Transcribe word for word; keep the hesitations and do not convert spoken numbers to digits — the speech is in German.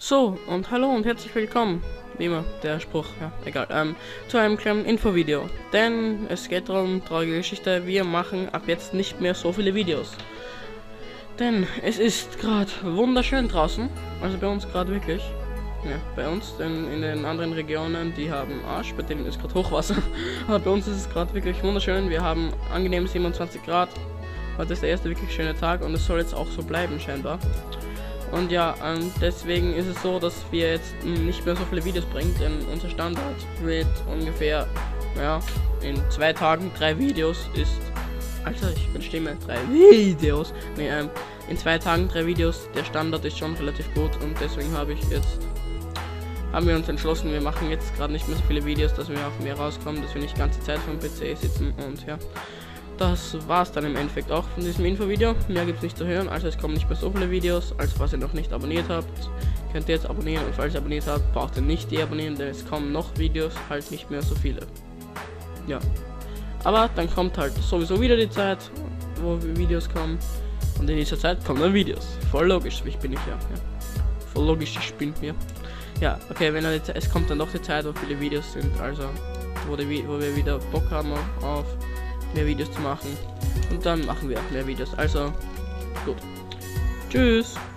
So, und hallo und herzlich willkommen, wie immer, der Spruch, ja, egal, ähm, zu einem kleinen Infovideo. Denn es geht darum, traurige Geschichte, wir machen ab jetzt nicht mehr so viele Videos. Denn es ist gerade wunderschön draußen, also bei uns gerade wirklich. Ja, bei uns, denn in den anderen Regionen, die haben Arsch, bei denen ist gerade Hochwasser. Aber bei uns ist es gerade wirklich wunderschön, wir haben angenehm siebenundzwanzig Grad. Heute ist der erste wirklich schöne Tag und es soll jetzt auch so bleiben scheinbar. Und ja, ähm, deswegen ist es so, dass wir jetzt nicht mehr so viele Videos bringen, denn unser Standard wird ungefähr, ja, in zwei Tagen drei Videos ist, Alter, ich bin Stimme, drei Videos, nee, ähm, in zwei Tagen drei Videos, der Standard ist schon relativ gut und deswegen habe ich jetzt, haben wir uns entschlossen, wir machen jetzt gerade nicht mehr so viele Videos, dass wir auf mehr rauskommen, dass wir nicht die ganze Zeit vom P C sitzen und ja. Das war's dann im Endeffekt auch von diesem Infovideo. Mehr gibt's nicht zu hören, also es kommen nicht mehr so viele Videos. Also falls ihr noch nicht abonniert habt, könnt ihr jetzt abonnieren. Und falls ihr abonniert habt, braucht ihr nicht deabonnieren, denn es kommen noch Videos, halt nicht mehr so viele. Ja. Aber dann kommt halt sowieso wieder die Zeit, wo Videos kommen. Und in dieser Zeit kommen dann Videos. Voll logisch, ich bin ich ja. ja. Voll logisch, ich bin hier. Ja, okay, wenn er es kommt dann doch die Zeit, wo viele Videos sind, also wo, die, wo wir wieder Bock haben auf mehr Videos zu machen und dann machen wir auch mehr Videos. Also gut, tschüss.